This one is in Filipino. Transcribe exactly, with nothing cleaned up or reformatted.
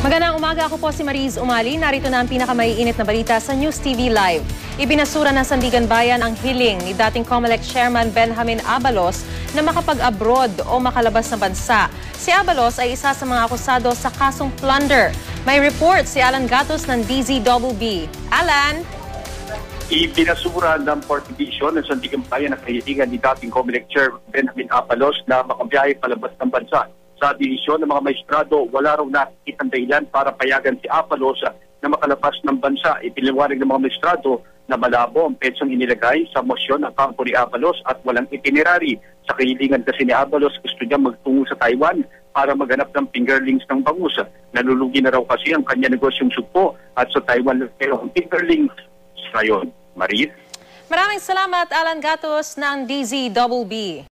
Magandang umaga, ako po si Mariz Umali. Narito na ang pinakamaiinit na balita sa News T V Live. Ibinasura ng Sandigan Bayan ang hiling ni dating COMELEC Chairman Benjamin Abalos na makapag-abroad o makalabas ng bansa. Si Abalos ay isa sa mga akusado sa kasong plunder. May report si Alan Gatos ng D Z B B. Alan? Ibinasura ng fourth Division ng Sandigan Bayan ang kahilingan ni dating COMELEC Chair Benjamin Abalos na makabiyahe palabas ng bansa. Sa divisyon ng mga maestrado, wala raw nakikitang dahilan para payagan si Abalos na makalabas ng bansa. Ipiniliwanag ng mga maestrado na malabo ang petsong inilagay sa mosyon ng kampo ni Abalos at walang itinerary. Sa kahilingan kasi ni Abalos, gusto niya magtungo sa Taiwan para maghanap ng fingerlings ng bangus. Nalulugi na raw kasi ang kanya negosyong sugpo at sa Taiwan pero ang fingerlings ngayon. Maris? Maraming salamat, Alan Gatos ng D Z B B.